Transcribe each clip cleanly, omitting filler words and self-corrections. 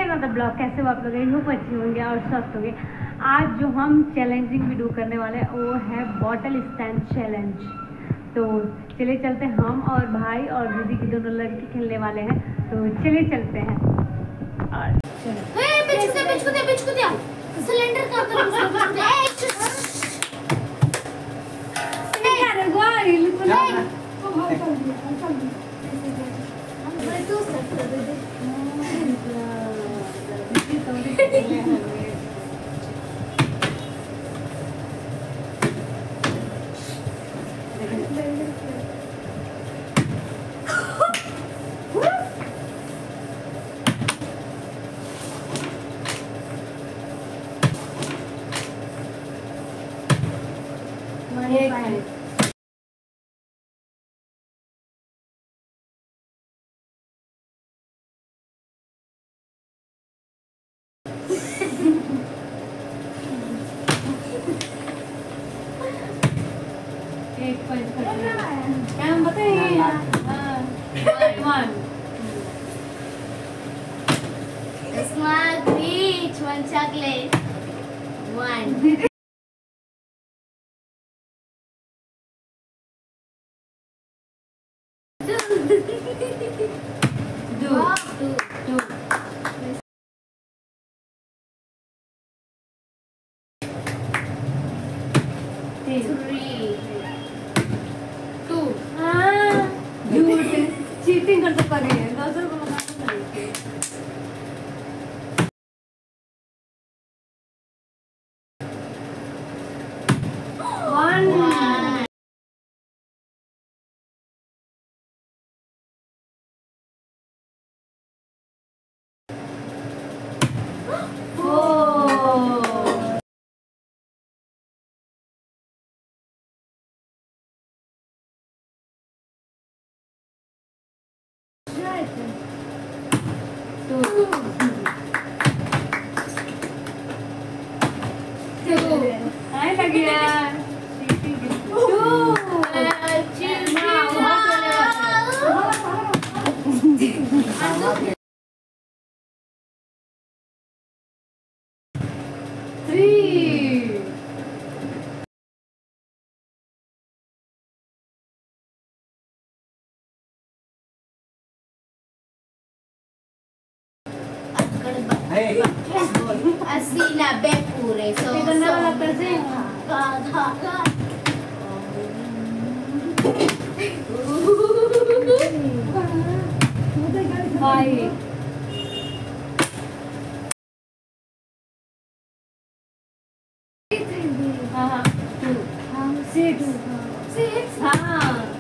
मतलब ब्लॉग कैसे हो आप लोग, आई होप अच्छे होंगे और स्वस्थ होंगे। आज जो हम चैलेंजिंग वीडियो करने वाले हैं वो है बॉटल स्टैंड चैलेंज। तो चलिए चलते हैं, हम और भाई और दीदी की दोनों लड़के खेलने वाले हैं। तो चलिए चलते हैं। सिलेंडर का एक पॉइंट क्या हम बताएं? One Smart beach, one chocolate, one. Two Three, two. झूठ चीटिंग कर सकता नहीं है। 10 रुपये One. आए लगी यार। अस्सी नब्बे पूरे सौ हाँ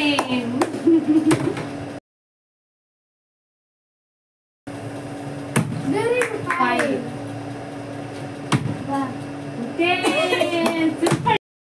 Five. Wow. 10. Super.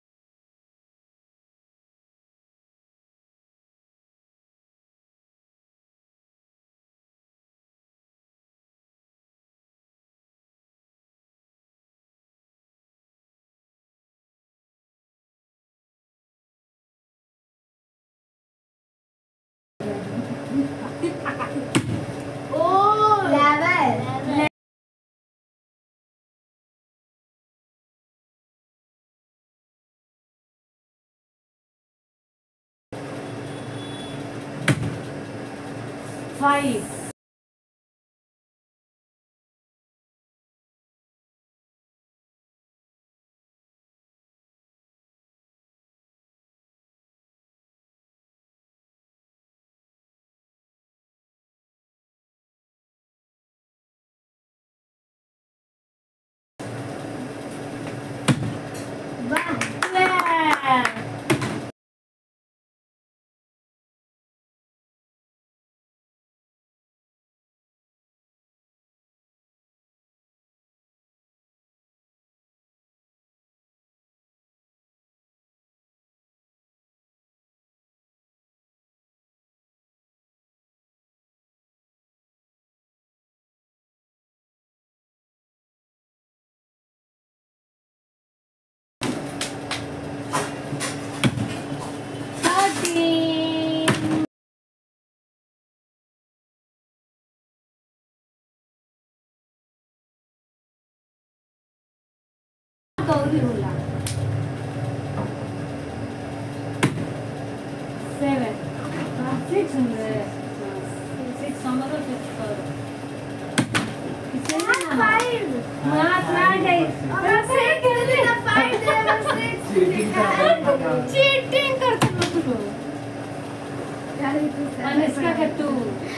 Oh, level. 5. Yeah. Gauri होला 7 6 6 समझो 6 करो Five. मात मार गई चीटिंग करते हो तुम अनुष्का का तू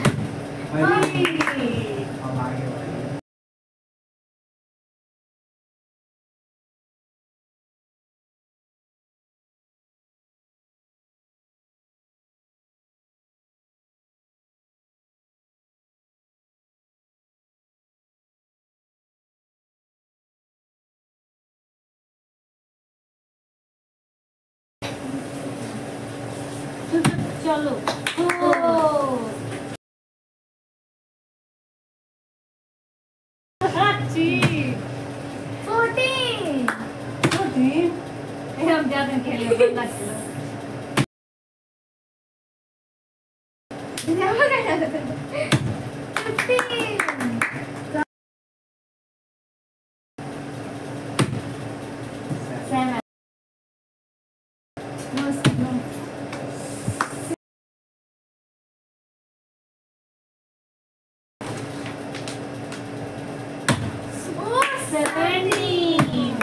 चलो अच्छी 14. हम ज्यादा खेले बंदा खेलो 15. 7 17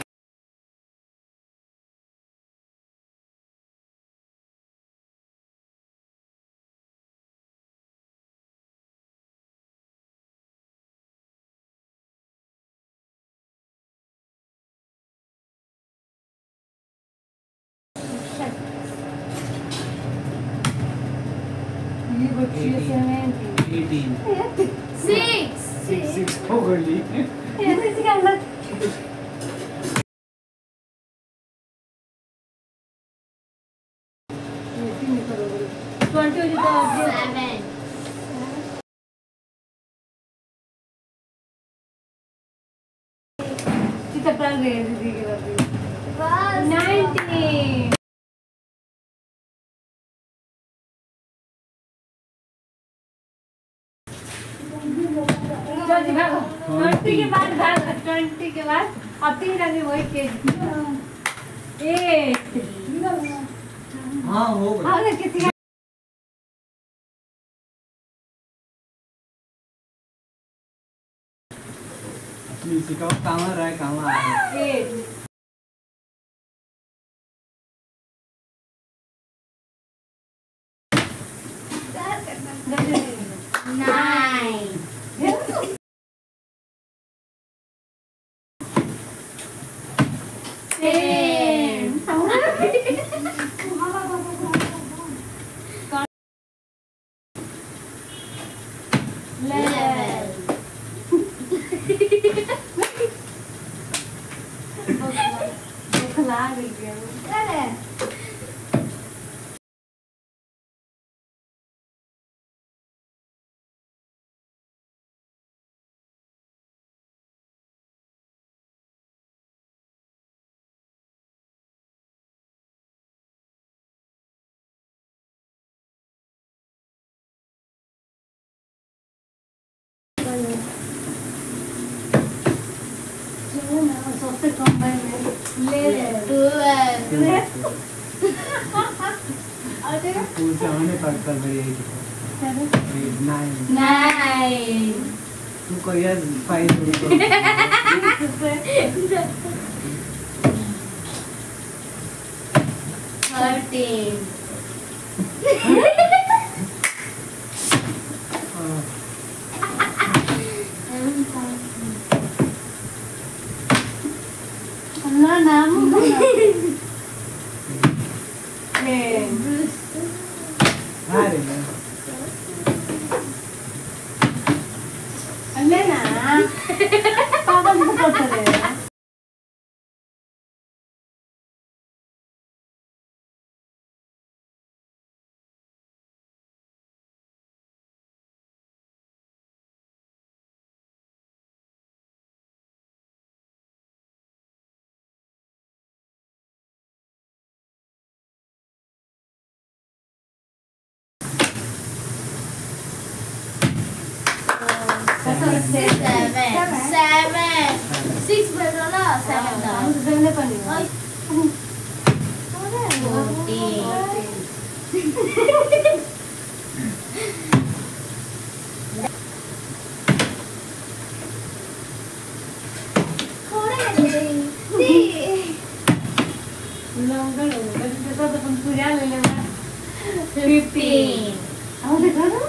ये बच्ची 18. 6. 6 हो गई. ऐसे सिखाना 20 हो जाता 7. कितना पढ़ रहे हैं दीदी के बाद बस. 19 चल भागो 20 के बाद भागो 20 के बाद अब 3 आदमी वही केज 8 हाँ हो गई. आगे किसी सिखाओ कहाँ रहा है कहाँ आ रहा है. 8 9. 10 10. और देखो पूछा मैंने पढ़ता मेरी एज चलो 9 9 तुमको यार 5 रुको 13 अल्लाह नाम अरे मैं अल्लाह ना पागल को करते रहे seven. 6 betul lah, 7 dah. हम जल्दी पढ़नी Ay. 15. आओ देखो ना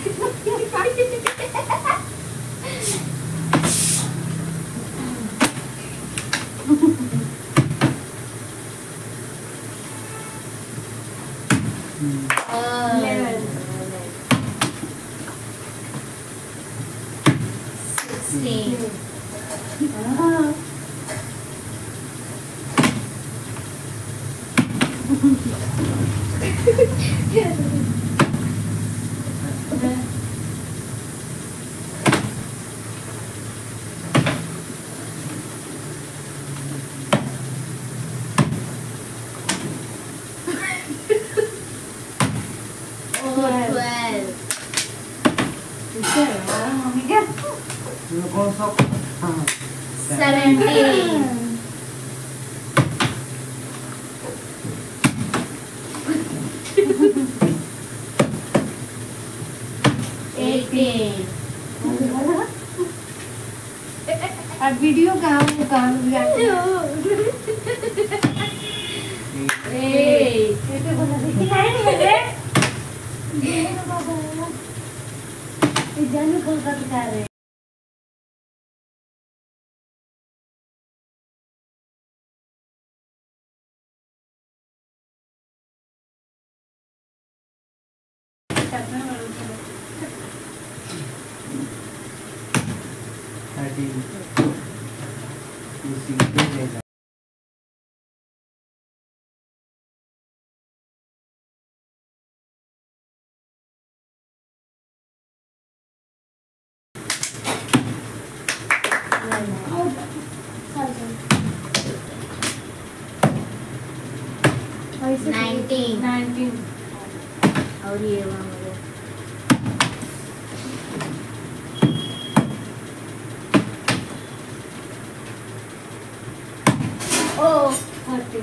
Eleven. 16. हाँ Oh, 12. मम्मी क्या तुम कौन सा हाँ 17. 18. अब वीडियो कहाँ जाती है 8. कैसे बोला देखी नहीं मेरे जानू कोलकाता जा रहे हैं ऐसे 19. और ये वहाँ मुझे Oh, 30.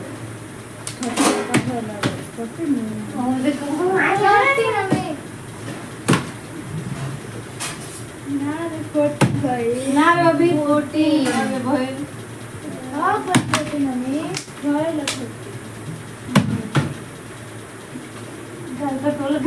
और देखो 30 हमें ना अभी 14. अरे भाई घर का टोल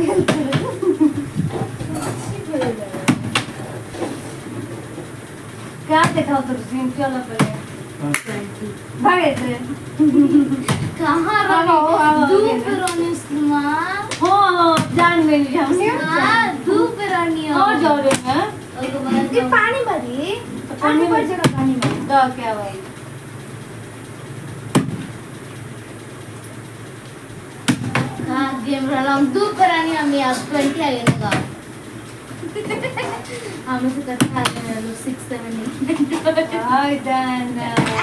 क्या देखा तो सीन चलो पहले भागे थे कहाँ आओ, आओ, धूप आओ। रोनी उसमें हो जान गई हमने धूप रोनी और जाओ रे मैं पानी भरी पानी भर जगह पानी में तो क्या भाई हाँ गेम रहा धूप रोनी हम यार 20 आ गए ना हम से करते आ गए लोग 6 7 8 हाय डन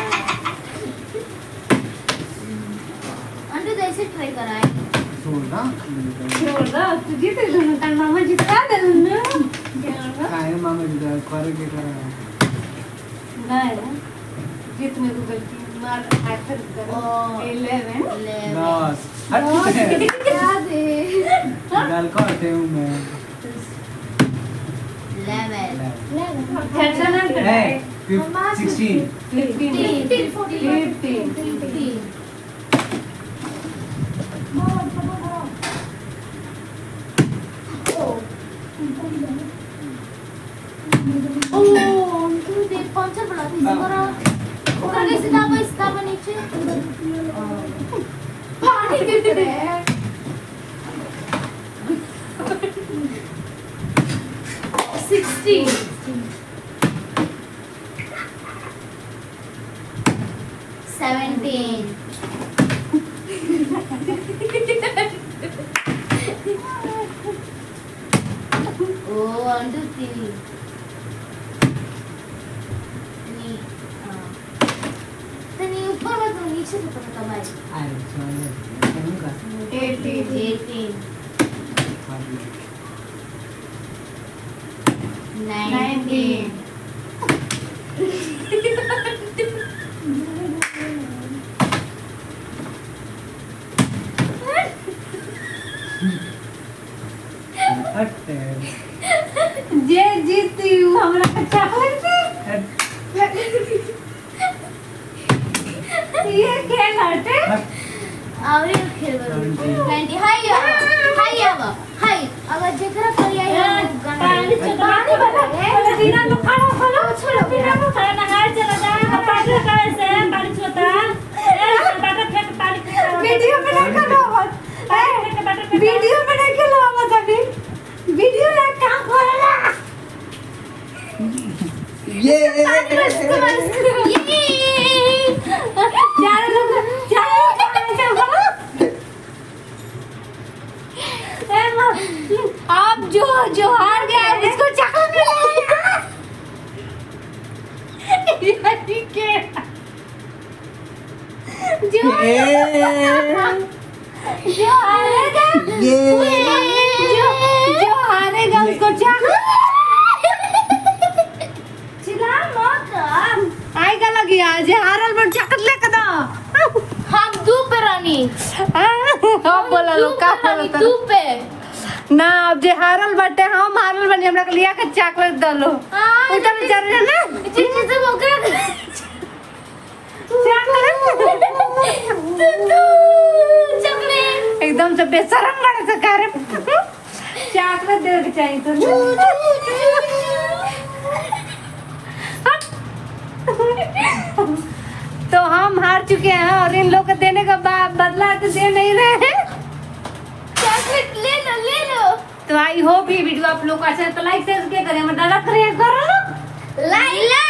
अंडे जैसे ट्राई कराए छोड़ना छोड़ा तुझे तो दोनों का मामा जिता दे ना क्या काय मामा जी करे के करा नहीं जीतने को गलती दस डाल को आते हूँ मैं 16 जे जीती हूँ हमरा कच्चा ये खेल हटे और ये खेल 20 हाय अगर जेकरा पर आई पानी वाला है दीना लो खड़ा खोलो छोड़ो दीना लो खड़ा नहार चला जा पानी कैसे पानी छोटा ए बाटा फेंक पानी वीडियो बना के लो वीडियो बना के लो मत अभी वीडियो ला काम करला ये चार लोग आप जो हार गया उसको चाकू मिलेगा जो हारेगा जो हारेगा उसको चाकू चिल्ला मत आएगा लगी आज हारल बन चाकू लेके दो हम दू पे रानी अब बोला लो का बोलता दू पे ना अब जे हारल बटे हम हारल बनी हमरा के लिया के चॉकलेट दलो उधर चल जा ना चिट्ठी से ओकरा चॉकलेट एकदम से बेशरम बड़े से करे चॉकलेट दे के चाहिए तो हम हार चुके हैं और इन लोग को देने का बदला तो दे नहीं रहे हैं चॉकलेट ले लो तो आई होप ये वीडियो आप लोग को अच्छा तो लाइक शेयर करें मदद करें करो लाइक